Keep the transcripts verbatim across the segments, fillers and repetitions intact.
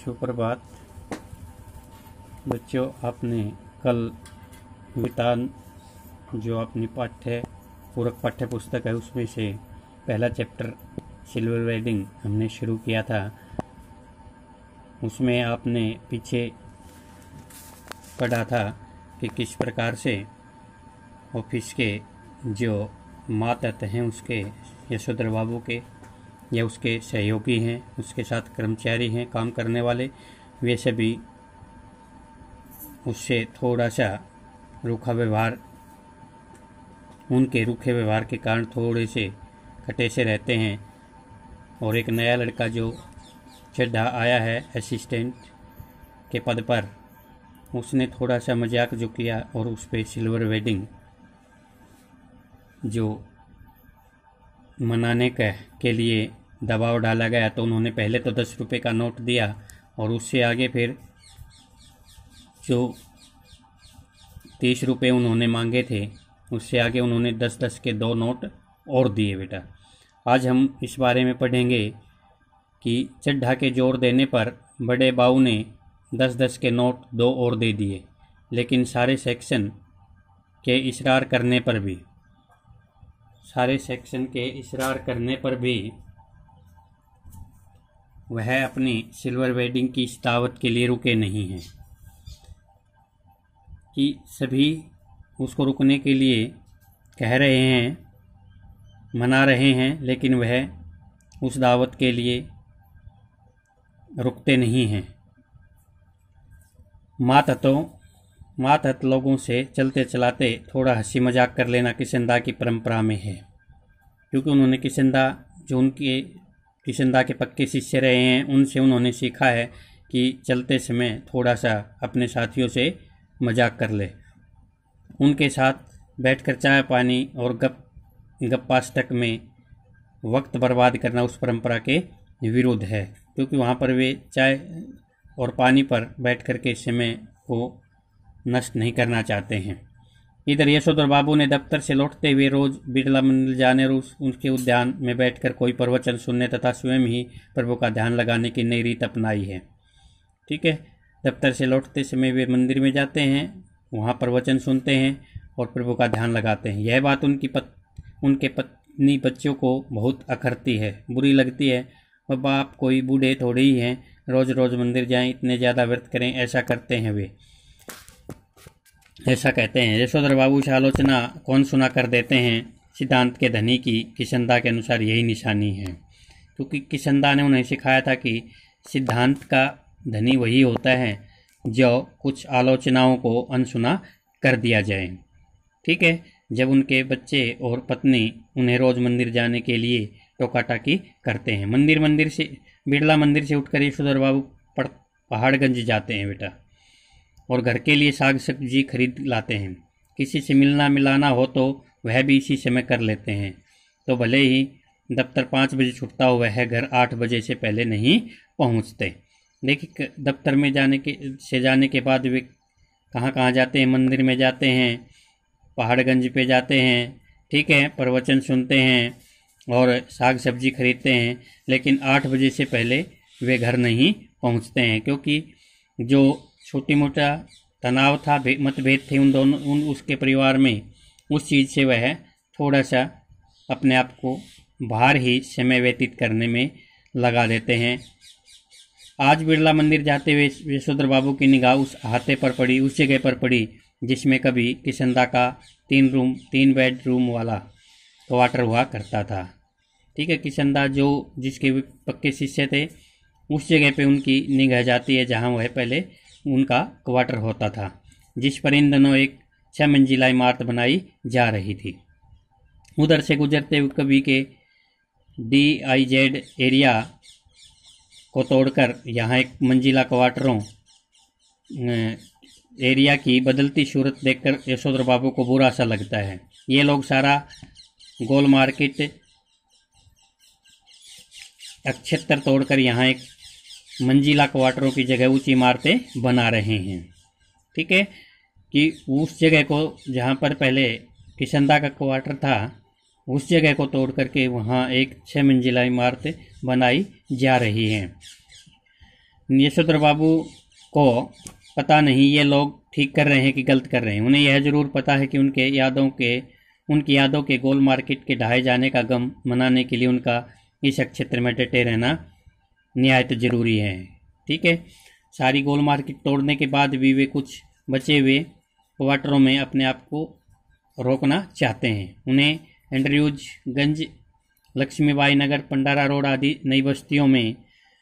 सुप्रभात बच्चों, आपने कल वितान जो अपनी पाठ्य पूरक पाठ्य पुस्तक है उसमें से पहला चैप्टर सिल्वर वेडिंग हमने शुरू किया था। उसमें आपने पीछे पढ़ा था कि किस प्रकार से ऑफिस के जो मातहत हैं उसके यशोधर बाबू के या उसके सहयोगी हैं, उसके साथ कर्मचारी हैं, काम करने वाले, वे सभी उससे थोड़ा सा रूखा व्यवहार उनके रूखे व्यवहार के कारण थोड़े से खटे से रहते हैं। और एक नया लड़का जो चड्ढा आया है असिस्टेंट के पद पर, उसने थोड़ा सा मजाक जो किया और उस पर सिल्वर वेडिंग जो मनाने का के लिए दबाव डाला गया। तो उन्होंने पहले तो दस रुपये का नोट दिया और उससे आगे फिर जो तीस रुपये उन्होंने मांगे थे उससे आगे उन्होंने दस दस के दो नोट और दिए। बेटा, आज हम इस बारे में पढ़ेंगे कि चड्ढा के जोर देने पर बड़े बाऊ ने दस दस के नोट दो और दे दिए, लेकिन सारे सेक्शन के इसरार करने पर भी सारे सेक्शन के इसरार करने पर भी वह अपनी सिल्वर वेडिंग की इस दावत के लिए रुके नहीं हैं कि सभी उसको रुकने के लिए कह रहे हैं, मना रहे हैं, लेकिन वह उस दावत के लिए रुकते नहीं हैं। मातहतों मातहत लोगों से चलते चलाते थोड़ा हंसी मजाक कर लेना किशनदा की परंपरा में है, क्योंकि उन्होंने किशनदा जो उनके किशनदा के पक्के शिष्य रहे हैं उनसे उन्होंने सीखा है कि चलते समय थोड़ा सा अपने साथियों से मजाक कर ले। उनके साथ बैठकर चाय पानी और गप गप्पाष्टक में वक्त बर्बाद करना उस परंपरा के विरुद्ध है, क्योंकि वहाँ पर वे चाय और पानी पर बैठ कर के समय को नष्ट नहीं करना चाहते हैं। इधर यशोधर बाबू ने दफ्तर से लौटते हुए रोज बिरला मंदिर जाने और उनके उद्यान में बैठकर कोई प्रवचन सुनने तथा स्वयं ही प्रभु का ध्यान लगाने की नई रीत अपनाई है। ठीक है, दफ्तर से लौटते समय वे मंदिर में जाते हैं, वहाँ प्रवचन सुनते हैं और प्रभु का ध्यान लगाते हैं। यह बात उनकी पत, उनके पत्नी बच्चों को बहुत अखरती है, बुरी लगती है। वह बाप कोई बूढ़े थोड़े ही हैं, रोज रोज मंदिर जाएं, इतने ज़्यादा व्रत करें, ऐसा करते हैं वे, ऐसा कहते हैं। यशोधर बाबू से आलोचना कौन सुना कर देते हैं। सिद्धांत के धनी की किशनदा के अनुसार यही निशानी है, क्योंकि किशनदा ने उन्हें सिखाया था कि सिद्धांत का धनी वही होता है जो कुछ आलोचनाओं को अनसुना कर दिया जाए। ठीक है, जब उनके बच्चे और पत्नी उन्हें रोज मंदिर जाने के लिए टोकाटाकी करते हैं। मंदिर मंदिर से बिरला मंदिर से उठकर यशोधर बाबू पहाड़गंज जाते हैं बेटा, और घर के लिए साग सब्जी खरीद लाते हैं। किसी से मिलना मिलाना हो तो वह भी इसी समय कर लेते हैं। तो भले ही दफ्तर पाँच बजे छुटता हो, वह घर आठ बजे से पहले नहीं पहुंचते। देखिए, दफ्तर में जाने के से जाने के बाद वे कहाँ कहाँ जाते हैं। मंदिर में जाते हैं, पहाड़गंज पे जाते हैं, ठीक है, प्रवचन सुनते हैं और साग सब्जी खरीदते हैं, लेकिन आठ बजे से पहले वे घर नहीं पहुंचते हैं, क्योंकि जो छोटी मोटा तनाव था, मतभेद थे उन दोनों उन उसके परिवार में, उस चीज़ से वह थोड़ा सा अपने आप को बाहर ही समय व्यतीत करने में लगा देते हैं। आज बिरला मंदिर जाते हुए यशोधर बाबू की निगाह उस अहाते पर पड़ी, उस जगह पर पड़ी जिसमें कभी किशनदा का तीन रूम तीन बेडरूम वाला क्वार्टर हुआ करता था। ठीक है, किशनदा जो जिसके पक्के शिष्य थे उस जगह पे उनकी निगाह जाती है जहाँ वह पहले उनका क्वार्टर होता था, जिस पर इन दिनों एक छह मंजिला इमारत बनाई जा रही थी। उधर से गुजरते हुए कभी के डी आई जेड एरिया को तोड़कर यहाँ एक मंजिला क्वार्टरों एरिया की बदलती सूरत देखकर यशोधर बाबू को बुरा सा लगता है। ये लोग सारा गोल मार्केट अक्षेत्र तोड़कर यहाँ एक मंजिला क्वार्टरों की जगह ऊंची इमारतें बना रहे हैं। ठीक है, कि उस जगह को जहाँ पर पहले किशनदा का क्वार्टर था उस जगह को तोड़ करके वहाँ एक छः मंजिला इमारत बनाई जा रही है। यशोधर बाबू को पता नहीं ये लोग ठीक कर रहे हैं कि गलत कर रहे हैं। उन्हें यह जरूर पता है कि उनके यादों के उनकी यादों के गोल मार्केट के ढहाए जाने का गम मनाने के लिए उनका इस क्षेत्र में डटे रहना निहायत जरूरी है। ठीक है, सारी गोल मार्केट तोड़ने के बाद भी वे कुछ बचे हुए क्वार्टरों में अपने आप को रोकना चाहते हैं। उन्हें एंड्रयूज गंज, लक्ष्मीबाई नगर, पंडारा रोड आदि नई बस्तियों में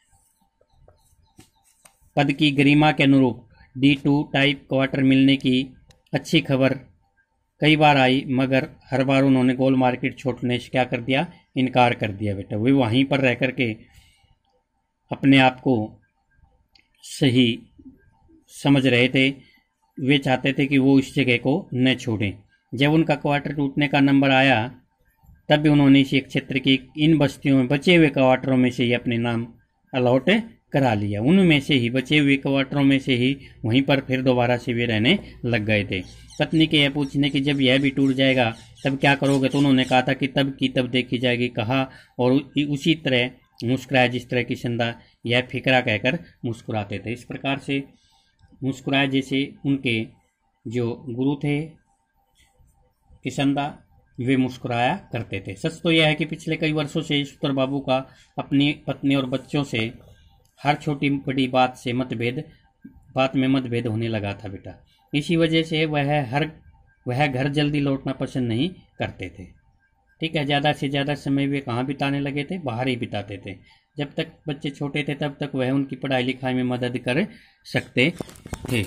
पद की गरिमा के अनुरूप डी टू टाइप क्वार्टर मिलने की अच्छी खबर कई बार आई, मगर हर बार उन्होंने गोल मार्केट छोड़ने से क्या कर दिया, इनकार कर दिया। बेटा वे वहीं पर रह करके अपने आप को सही समझ रहे थे। वे चाहते थे कि वो इस जगह को न छोड़ें। जब उनका क्वार्टर टूटने का नंबर आया तब भी उन्होंने इसी क्षेत्र की इन बस्तियों में बचे हुए क्वार्टरों में से ही अपने नाम अलॉट करा लिया। उनमें से ही बचे हुए क्वार्टरों में से ही वहीं पर फिर दोबारा से वे रहने लग गए थे। पत्नी के यह पूछने कि जब यह भी टूट जाएगा तब क्या करोगे, तो उन्होंने कहा था कि तब की तब देखी जाएगी कहा, और उसी तरह मुस्कुराया जिस तरह किशंदा यह फिक्रा कहकर मुस्कुराते थे। इस प्रकार से मुस्कुराए जैसे उनके जो गुरु थे किशंदा, वे मुस्कुराया करते थे। सच तो यह है कि पिछले कई वर्षों से यशोधर बाबू का अपनी पत्नी और बच्चों से हर छोटी बड़ी बात से मतभेद बात में मतभेद होने लगा था। बेटा इसी वजह से वह हर वह घर जल्दी लौटना पसंद नहीं करते थे। ठीक है, ज़्यादा से ज़्यादा समय वे कहाँ बिताने लगे थे, बाहर ही बिताते थे। जब तक बच्चे छोटे थे तब तक वह उनकी पढ़ाई लिखाई में मदद कर सकते थे।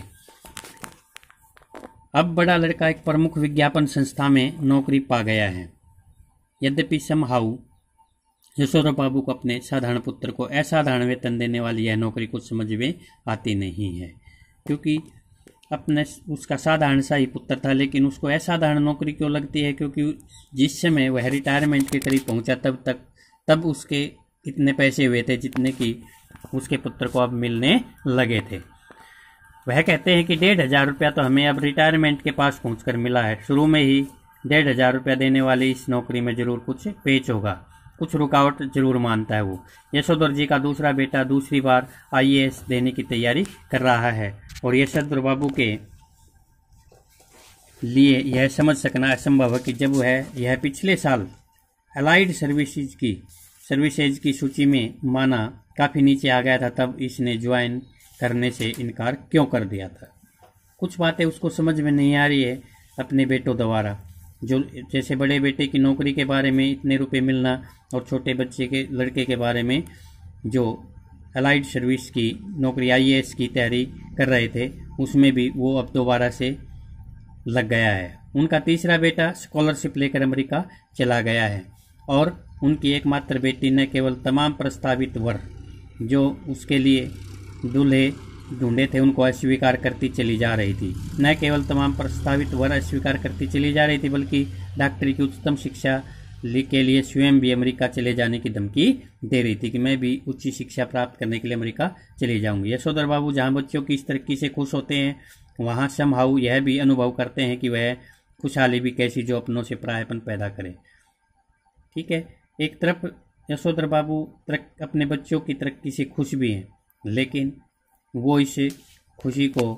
अब बड़ा लड़का एक प्रमुख विज्ञापन संस्था में नौकरी पा गया है। यद्यपि समहाउ यशोधर बाबू को अपने साधारण पुत्र को असाधारण वेतन देने वाली यह नौकरी कुछ समझ में आती नहीं है, क्योंकि अपने उसका साधारण सा ही पुत्र था, लेकिन उसको असाधारण नौकरी क्यों लगती है, क्योंकि जिस समय वह रिटायरमेंट के करीब पहुंचा तब तक तब उसके इतने पैसे हुए थे जितने कि उसके पुत्र को अब मिलने लगे थे। वह कहते हैं कि डेढ़ हजार रुपया तो हमें अब रिटायरमेंट के पास पहुंचकर मिला है। शुरू में ही डेढ़ हजार रुपया देने वाली इस नौकरी में जरूर कुछ पेच होगा, कुछ रुकावट जरूर मानता है वो। यशोधर जी का दूसरा बेटा दूसरी बार आई ए एस देने की तैयारी कर रहा है, और यशोधर बाबू के लिए यह समझ सकना असंभव है कि जब वह यह पिछले साल अलाइड सर्विसेज की सर्विसेज की सूची में माना काफ़ी नीचे आ गया था, तब इसने ज्वाइन करने से इनकार क्यों कर दिया था। कुछ बातें उसको समझ में नहीं आ रही है अपने बेटों द्वारा, जो जैसे बड़े बेटे की नौकरी के बारे में इतने रुपए मिलना और छोटे बच्चे के लड़के के बारे में जो अलाइड सर्विस की नौकरी आई ए एस की तैयारी कर रहे थे, उसमें भी वो अब दोबारा से लग गया है। उनका तीसरा बेटा स्कॉलरशिप लेकर अमेरिका चला गया है, और उनकी एकमात्र बेटी न केवल तमाम प्रस्तावित वर जो उसके लिए दूल्हे ढूंढे थे उनको अस्वीकार करती चली जा रही थी। न केवल तमाम प्रस्तावित वर अस्वीकार करती चली जा रही थी, बल्कि डॉक्टरी की उच्चतम शिक्षा के लिए स्वयं भी अमेरिका चले जाने की धमकी दे रही थी कि मैं भी उच्च शिक्षा प्राप्त करने के लिए अमेरिका चले जाऊंगी। यशोधर बाबू जहां बच्चों की इस तरक्की से खुश होते हैं, वहां समहाउ यह भी अनुभव करते हैं कि वह खुशहाली भी कैसी जो अपनों से परायापन पैदा करे। ठीक है, एक तरफ यशोधर बाबू अपने बच्चों की तरक्की से खुश भी हैं, लेकिन वो इस खुशी को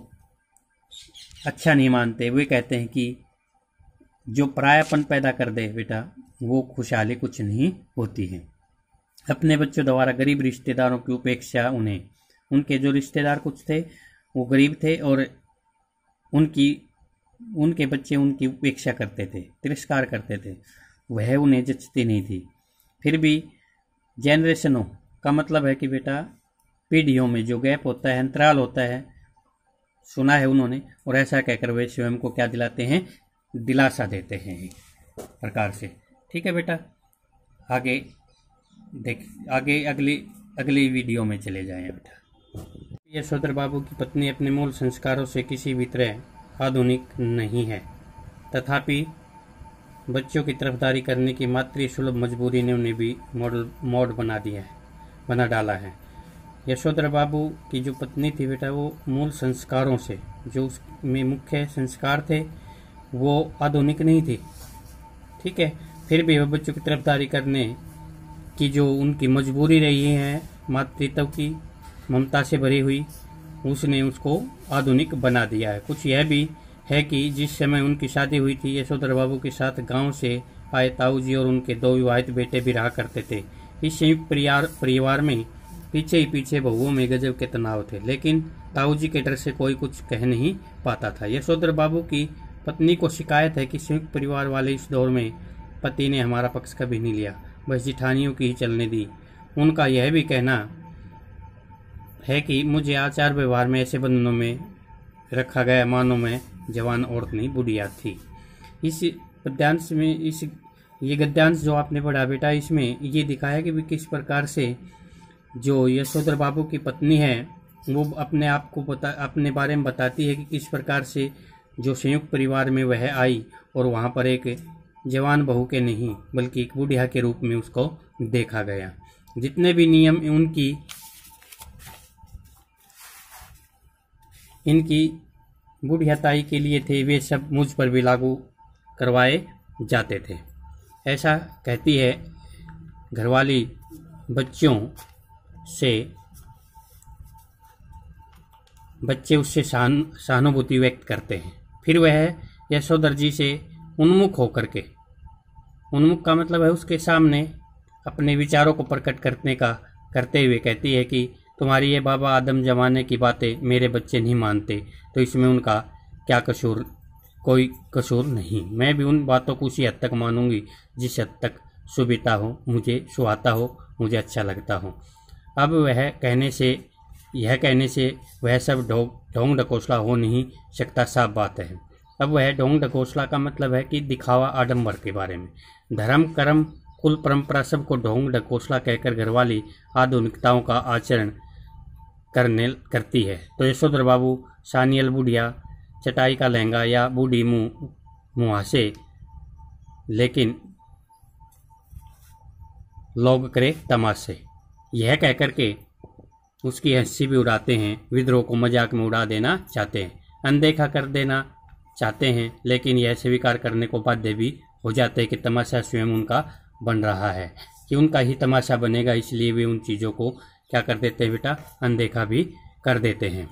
अच्छा नहीं मानते। वे कहते हैं कि जो परायापन पैदा कर दे बेटा, वो खुशहाली कुछ नहीं होती है। अपने बच्चों द्वारा गरीब रिश्तेदारों की उपेक्षा उन्हें उनके जो रिश्तेदार कुछ थे वो गरीब थे, और उनकी उनके बच्चे उनकी उपेक्षा करते थे, तिरस्कार करते थे, वह उन्हें जचती नहीं थी। फिर भी जेनरेशनों का मतलब है कि बेटा पीढ़ियों में जो गैप होता है, अंतराल होता है, सुना है उन्होंने, और ऐसा कहकर वे स्वयं को क्या दिलाते हैं, दिलासा देते हैं एक प्रकार से। ठीक है बेटा, आगे देख आगे अगली अगली वीडियो में चले जाएं बेटा। यशोधर बाबू की पत्नी अपने मूल संस्कारों से किसी भी तरह आधुनिक नहीं है, तथापि बच्चों की तरफदारी करने की मातृसुलभ मजबूरी ने उन्हें भी मॉडल मोड बना दिया है बना डाला है। यशोधर बाबू की जो पत्नी थी बेटा, वो मूल संस्कारों से, जो उसमें मुख्य संस्कार थे वो आधुनिक नहीं थी। ठीक है, फिर भी वह बच्चों की तरफदारी करने की जो उनकी मजबूरी रही है मातृत्व की, ममता से भरी हुई उसने उसको आधुनिक बना दिया है। कुछ यह भी है कि जिस समय उनकी शादी हुई थी यशोधर बाबू के साथ गांव से आए ताऊ जी और उनके दो विवाहित बेटे भी रहा करते थे। इस संयुक्त परिवार परिवार में पीछे ही पीछे बहुओं में गजब के तनाव थे, लेकिन ताऊ जी के डर से कोई कुछ कह नहीं पाता था। यशोधर बाबू की पत्नी को शिकायत है कि संयुक्त परिवार वाले इस दौर में पति ने हमारा पक्ष कभी नहीं लिया, बस जिठानियों की ही चलने दी। उनका यह भी कहना है कि मुझे आचार व्यवहार में ऐसे बंधनों में रखा गया मानो मैं जवान औरत नहीं बुढ़िया थी। इस पद्यांश में इस ये गद्यांश जो आपने पढ़ा बेटा, इसमें ये दिखाया कि भी किस प्रकार से जो यशोधर बाबू की पत्नी है वो अपने आप को बता अपने बारे में बताती है कि किस प्रकार से जो संयुक्त परिवार में वह आई और वहाँ पर एक जवान बहू के नहीं बल्कि एक बुढ़िया के रूप में उसको देखा गया। जितने भी नियम उनकी इनकी बुढ़ियाताई के लिए थे वे सब मुझ पर भी लागू करवाए जाते थे। ऐसा कहती है घरवाली बच्चों से बच्चे उससे सहान सहानुभूति व्यक्त करते हैं। फिर वह यशोधर जी से उन्मुख होकर के, उन्मुख का मतलब है उसके सामने अपने विचारों को प्रकट करने का करते हुए कहती है कि तुम्हारी ये बाबा आदम जमाने की बातें मेरे बच्चे नहीं मानते, तो इसमें उनका क्या कसूर? कोई कसूर नहीं। मैं भी उन बातों को उसी हद तक मानूंगी जिस हद तक सुविधा हो, मुझे सुहाता हो, मुझे अच्छा लगता हो। अब वह कहने से यह कहने से वह सब ढोंग ढकोसला हो नहीं सकता, साफ बात है। अब वह ढोंग ढकोसला का मतलब है कि दिखावा आडंबर के बारे में। धर्म कर्म कुल परंपरा सबको ढोंग ढकोसला कहकर घरवाली आधुनिकताओं का आचरण करने करती है। तो यशोधर बाबू सानियल बुढ़िया चटाई का लहंगा या बूढ़ी मुँह मुहासे, लेकिन लोग करे तमाशे, यह कहकर के उसकी हंसी भी उड़ाते हैं। विद्रोह को मजाक में उड़ा देना चाहते हैं, अनदेखा कर देना चाहते हैं, लेकिन यह स्वीकार करने को बाध्य भी हो जाते हैं कि तमाशा स्वयं उनका बन रहा है, कि उनका ही तमाशा बनेगा। इसलिए वे उन चीज़ों को क्या कर देते हैं बेटा, अनदेखा भी कर देते हैं।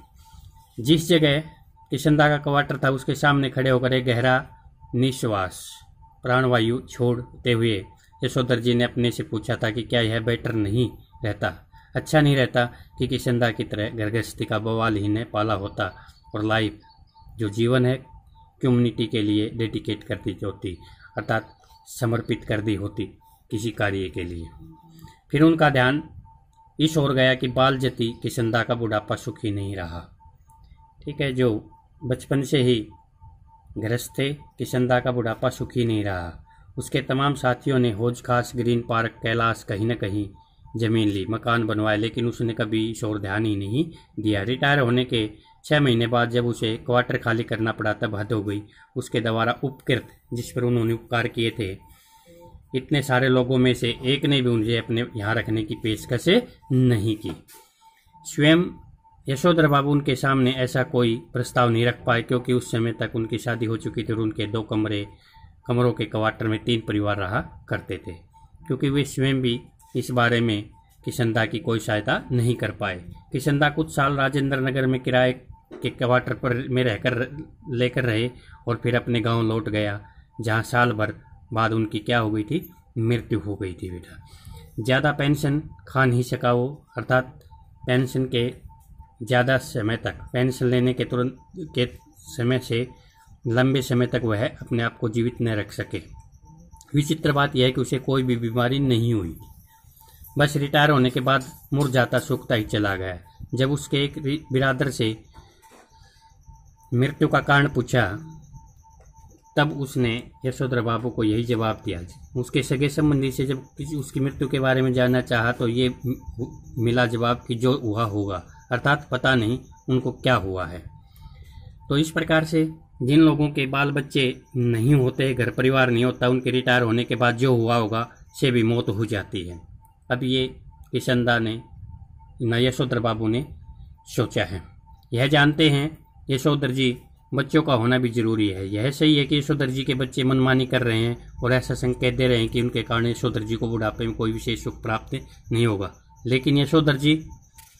जिस जगह किशनदा का क्वार्टर था उसके सामने खड़े होकर एक गहरा निश्वास प्राणवायु छोड़ते हुए यशोधर जी ने अपने से पूछा था कि क्या यह बेटर नहीं रहता, अच्छा नहीं रहता कि किशनदा की तरह घर गृहस्थी का बवाल ही ने पाला होता और लाइफ जो जीवन है कम्युनिटी के लिए डेडिकेट कर दी होती, अर्थात समर्पित कर दी होती किसी कार्य के लिए। फिर उनका ध्यान इस ओर गया कि बाल जति किशनदा का बुढ़ापा सुखी नहीं रहा। ठीक है, जो बचपन से ही गृहस्थ थे, किशनदा का बुढ़ापा सुखी नहीं रहा। उसके तमाम साथियों ने हौज खास, ग्रीन पार्क, कैलाश कहीं न कहीं जमीन ली, मकान बनवाए, लेकिन उसने कभी इस ओर ध्यान ही नहीं दिया। रिटायर होने के छः महीने बाद जब उसे क्वार्टर खाली करना पड़ा तब हद हो गई। उसके द्वारा उपकृत जिस पर उन्होंने उपकार किए थे, इतने सारे लोगों में से एक ने भी उन्हें अपने यहाँ रखने की पेशकश नहीं की। स्वयं यशोधर बाबू उनके सामने ऐसा कोई प्रस्ताव नहीं रख पाए, क्योंकि उस समय तक उनकी शादी हो चुकी थी और उनके दो कमरे कमरों के क्वार्टर में तीन परिवार रहा करते थे, क्योंकि वे स्वयं भी इस बारे में किशनदा की कोई सहायता नहीं कर पाए। किशनदा कुछ साल राजेंद्र नगर में किराए के क्वार्टर पर में रहकर लेकर रहे और फिर अपने गांव लौट गया, जहां साल भर बाद उनकी क्या हो गई थी, मृत्यु हो गई थी बेटा। ज़्यादा पेंशन खा नहीं सका वो, अर्थात पेंशन के ज़्यादा समय तक, पेंशन लेने के तुरंत के समय से लंबे समय तक वह अपने आप को जीवित न रख सके। विचित्र बात यह है कि उसे कोई भी बीमारी नहीं हुई, बस रिटायर होने के बाद मुरझाता सूखता ही चला गया। जब उसके एक बिरादर से मृत्यु का कारण पूछा तब उसने यशोधर बाबू को यही जवाब दिया। उसके सगे संबंधी से जब किसी उसकी मृत्यु के बारे में जानना चाहा तो ये मिला जवाब कि जो हुआ होगा, अर्थात पता नहीं उनको क्या हुआ है। तो इस प्रकार से जिन लोगों के बाल बच्चे नहीं होते, घर परिवार नहीं होता, उनके रिटायर होने के बाद जो हुआ होगा से भी मौत हो जाती है। अब ये किशनदा ने न यशोधर बाबू ने सोचा है। यह जानते हैं यशोधर जी बच्चों का होना भी जरूरी है। यह सही है कि यशोधर जी के बच्चे मनमानी कर रहे हैं और ऐसा संकेत दे रहे हैं कि उनके कारण यशोधर जी को बुढ़ापे में कोई विशेष सुख प्राप्त नहीं होगा, लेकिन यशोधर जी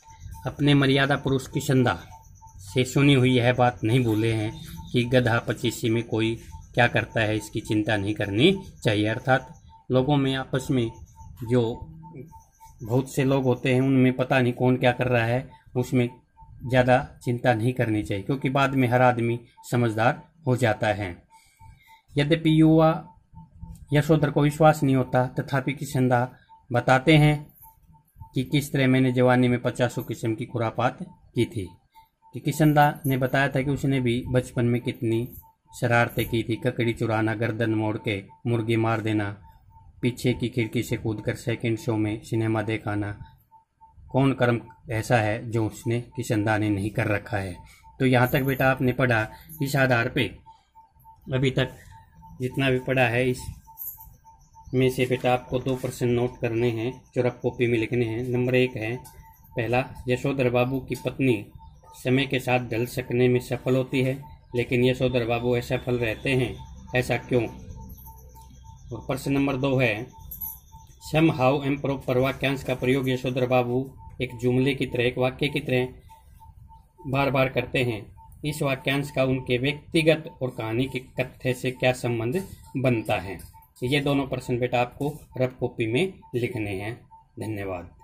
अपने मर्यादा पुरुष किशंदा से सुनी हुई यह बात नहीं भूले हैं कि गधा पचीसी में कोई क्या करता है इसकी चिंता नहीं करनी चाहिए। अर्थात लोगों में आपस में जो बहुत से लोग होते हैं उनमें पता नहीं कौन क्या कर रहा है, उसमें ज़्यादा चिंता नहीं करनी चाहिए, क्योंकि बाद में हर आदमी समझदार हो जाता है। यद्यपि युवा यशोधर को विश्वास नहीं होता, तथापि किशंदा बताते हैं कि किस तरह मैंने जवानी में पचासों किस्म की खुरापात की थी। कि किशंदा ने बताया था कि उसने भी बचपन में कितनी शरारतें की थी, ककड़ी चुराना, गर्दन मोड़ के मुर्गी मार देना, पीछे की खिड़की से कूदकर सेकंड शो में सिनेमा देखाना। कौन कर्म ऐसा है जो उसने किशंदा ने नहीं कर रखा है। तो यहाँ तक बेटा आपने पढ़ा, इस आधार पे अभी तक जितना भी पढ़ा है इस में से बेटा आपको दो प्रश्न नोट करने हैं जो रफ कॉपी में लिखने हैं। नंबर एक है, पहला, यशोधर बाबू की पत्नी समय के साथ ढल सकने में सफल होती है, लेकिन यशोधर बाबू असफल रहते हैं, ऐसा क्यों? और प्रश्न नंबर दो है, सम हाउ एम प्रॉपर वाक्यांश का प्रयोग यशोधर बाबू एक जुमले की तरह, एक वाक्य की तरह बार बार करते हैं। इस वाक्यांश का उनके व्यक्तिगत और कहानी के कथ्य से क्या संबंध बनता है? ये दोनों प्रश्न बेटा आपको रफ कॉपी में लिखने हैं। धन्यवाद।